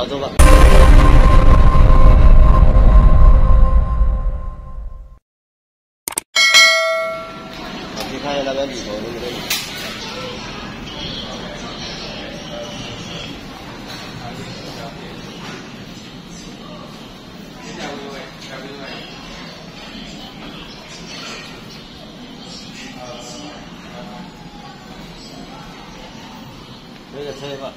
好，走吧。去看一下那边里头能不能。这个车吧。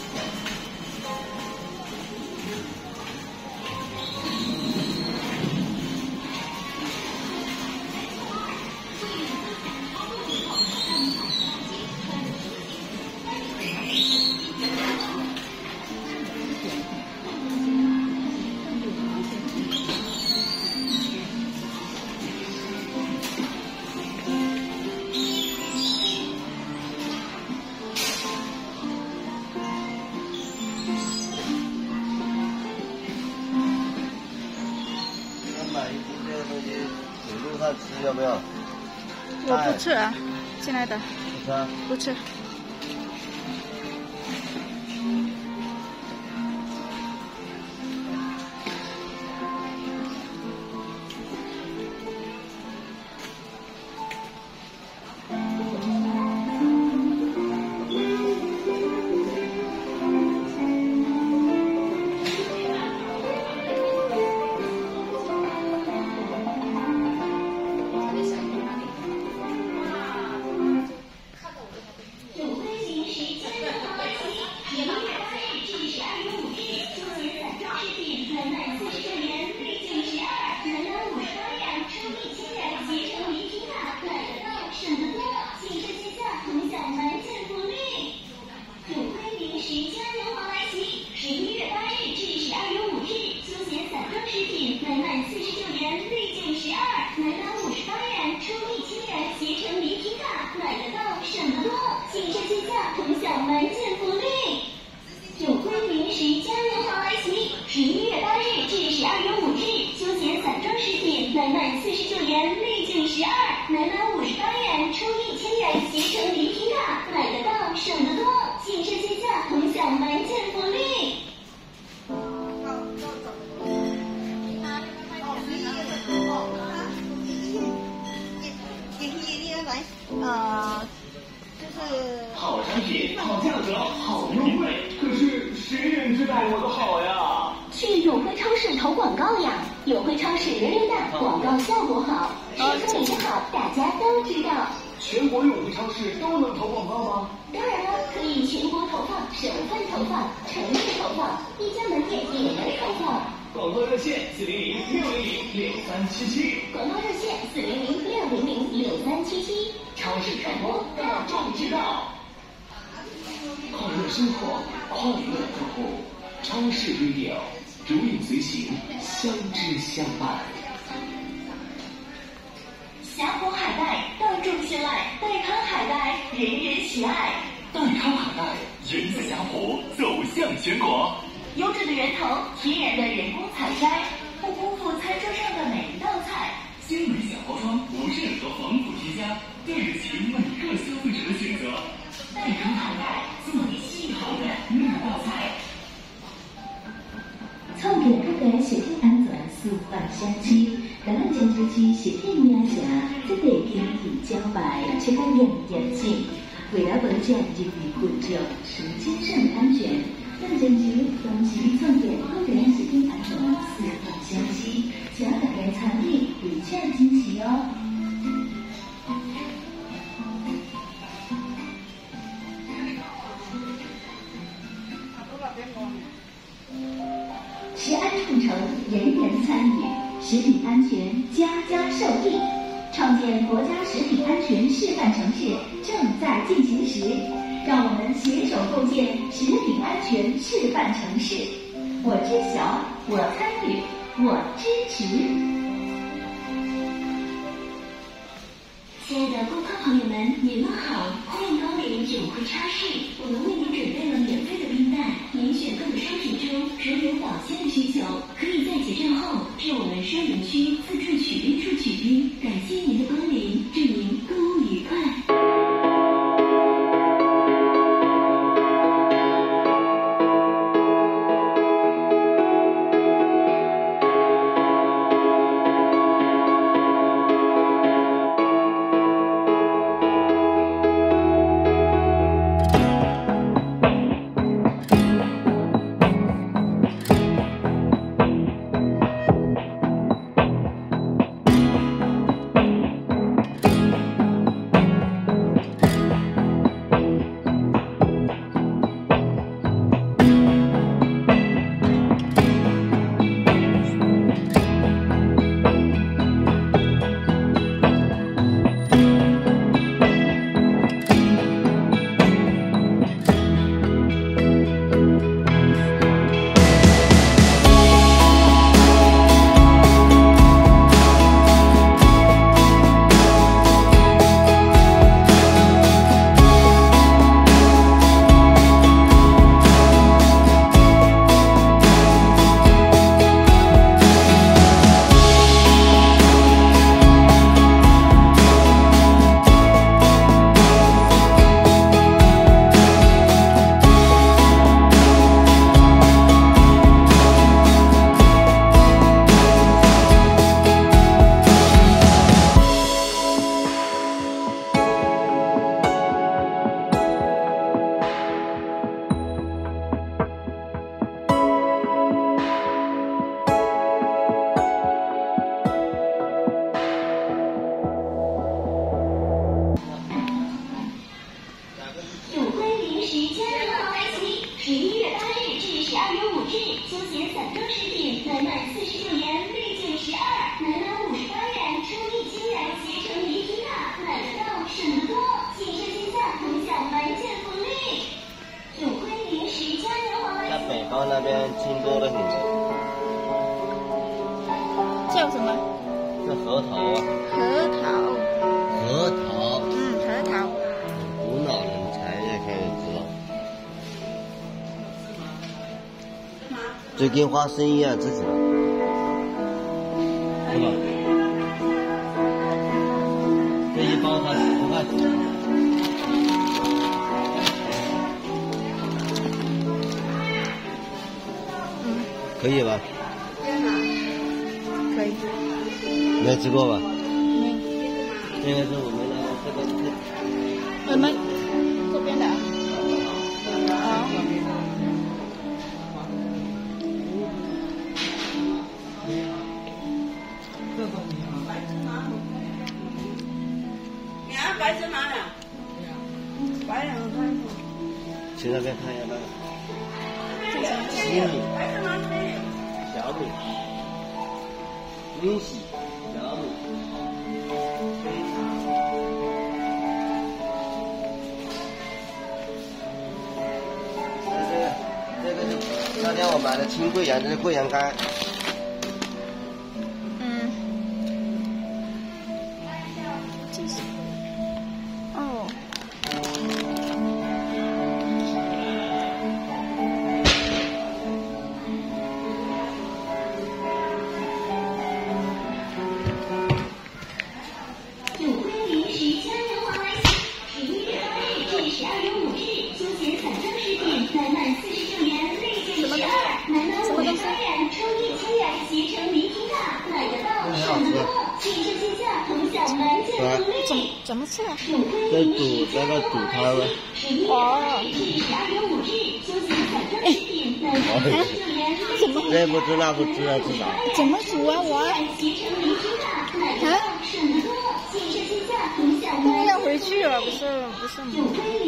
吃要不要？ 我不吃啊，亲爱的。 不吃啊？ 不吃。 好产品，好价格，好优惠，可是谁人知道我的好呀？ 去永辉超市投广告呀！永辉超市人人大，广告效果好，谁说你好，大家都知道。 全国永辉超市都能投广告吗？ 当然了，可以全国投放、省份投放、城市投放，一家门店也能投放。 广告热线400-600-6377， 广告热线400-600-6377， 超市传播，大众知道。快乐生活，快乐服务，超市 Radio， 如影随形，相知相伴。 霞浦海带，大众信赖，代康海带，人人喜爱。 代康海带，源自霞浦，走向全国。 优质的源头，天然的人工采摘，不辜负餐桌上的每一道菜。 纤维小包装，无任何防腐添加，对得起每个消费者的选择。 代康海带，做你心头的那道菜。 创建各个食品安全示范小区，咱们江州区食品名城这地经营招牌，且个严严性。为了保障人民群众食品上的安全，咱江州同时创建个人食品安全示范小区，请大家参与，并且支持哦。食安创城，人人参与，食品安全家家受益。创建国家食品安全示范城市正在进行时，让我们携手构建食品安全示范城市。我知晓，我参与，我支持。 亲爱的顾客朋友们，你们好，欢迎光临永辉超市，我们为您准备了免费的冰袋，您选购的商品中如有保鲜的需求，可以在结账后至我们收银区自助取冰处取冰。感谢您的光临，祝您购物愉快。 叫什么？ 这核桃啊， 核桃。 核桃。 核桃。 无脑人才也可以知道。就跟花生一样，自己的，是吧？这一包才10块。可以吧？ 可以。 没吃过吧？ 没。 这个是我们的我们这边的。 白芝麻呀，白两块。 去那边看一下那个西米、小米、云喜、小米。这个是那天我买的青桂阳，这是桂阳干。 怎么吃啊？ 在煮那个煮它呗。 怎么？ 这不吃那不吃啊，至少。 怎么煮啊我？那要回去了，不是吗？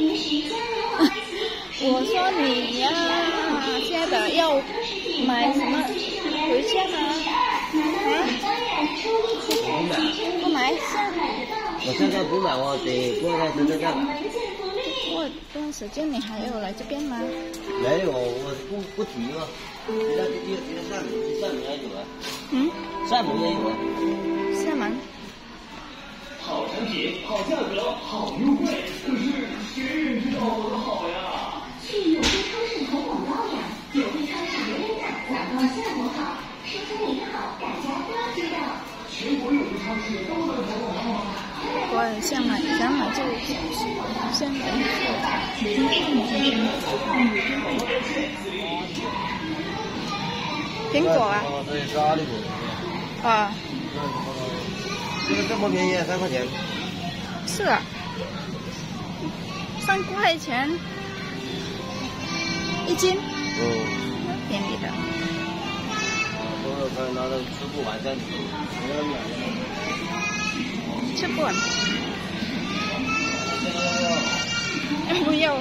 我说你呀，现在要买什么回家吗？不买， 我现在不买，我得过段时间再买。 过段时间你还要来这边吗？ 没有，我不提了。其他厦门也有啊。厦门也有啊。 厦门。 好产品，好价格，好优惠，可是谁也知道我的好呀？ 去有机超市投广告呀！有机超市人人打，广告效果好，说出名好，大家都知道。 全国有机超市都能投广告吗？ 我也想买就先买。苹果啊？ 这是阿里果。 啊。 这个这么便宜，3块钱。 是啊。3块钱1斤。便宜的。 我可以拿到吃不完这样子。 吃不完。不要。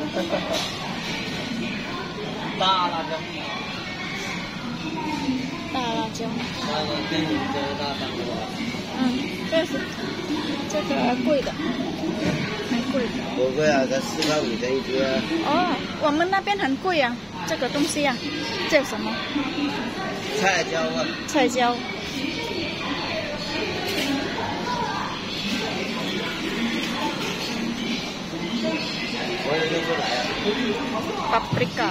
大辣椒。 大辣椒。 那个跟你这个大3块。 这个贵的，很贵的。 不贵啊，才4块5钱1斤。 哦，我们那边很贵啊，这个东西啊，叫什么？ 菜椒啊。 菜椒。 我也认不来啊。 paprika。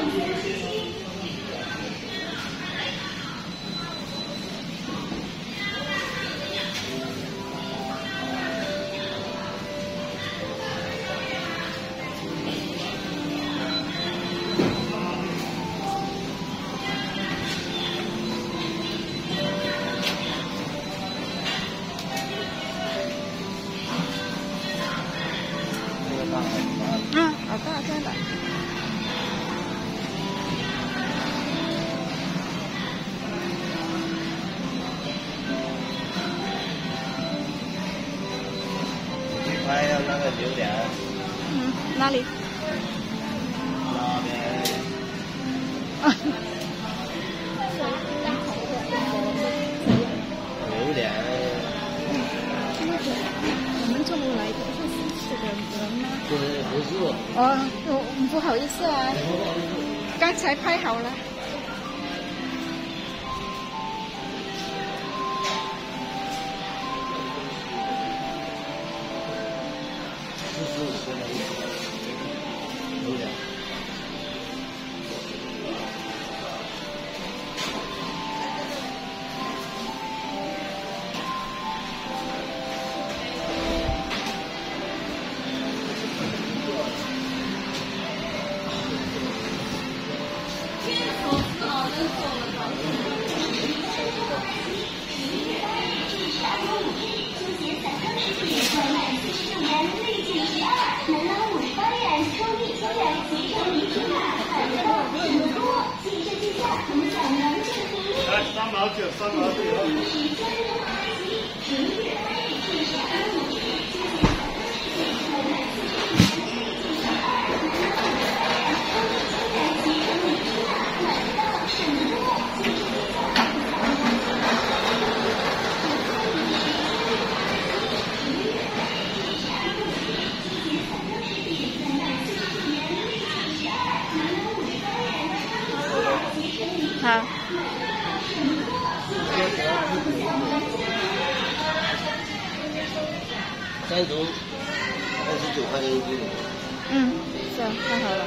好大在哪？ 拍要那个榴莲。 哪里？ 那边。榴莲。 我们中午来的是4个人吗？ 不是。 不好意思啊，刚才拍好了。 3毛9。 好。 3组29块钱一斤。 是啊，太好了。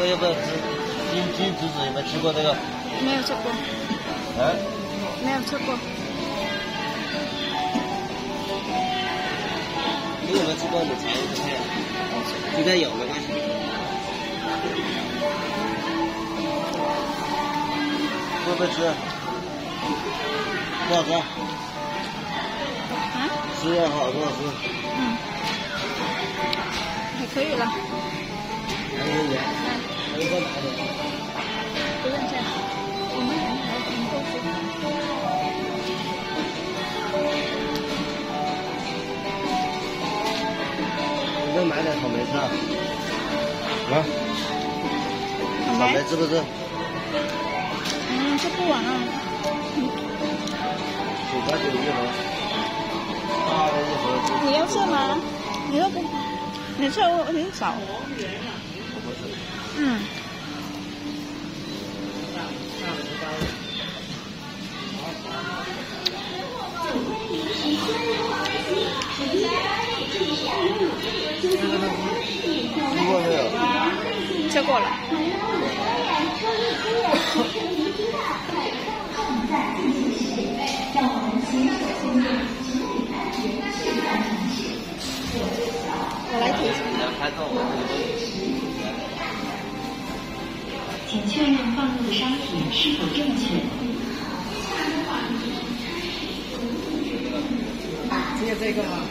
个要不要吃？金竹子有没有吃过这个？ 没有吃过。 啊？ 没有吃过。 你有没有吃过？你尝一尝看。应该有，没关系。会不会吃？不好吃。 啊？ 吃也好，多好吃。 嗯，还可以了。 还有点，还有再拿点。 不用这样，我们还挺够吃。 你再买点草莓吃啊？啊？草莓吃不吃？ 吃不完啊。 9.9一盒，8的一盒。 你要吃吗？你又不，你吃我很少。嗯。 吃过没有？ 吃过了。我来提醒。 请确认放入的商品是否正确。 只有这个吗？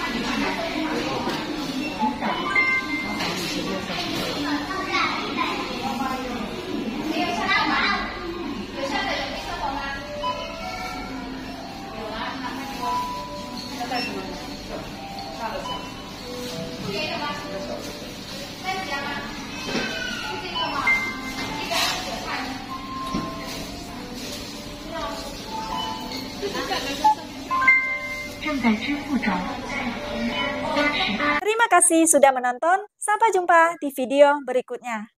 正在支付中。 Terima kasih sudah menonton. Sampai jumpa di video berikutnya.